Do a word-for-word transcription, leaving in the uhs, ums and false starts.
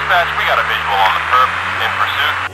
Dispatch, we got a visual on the perp in pursuit.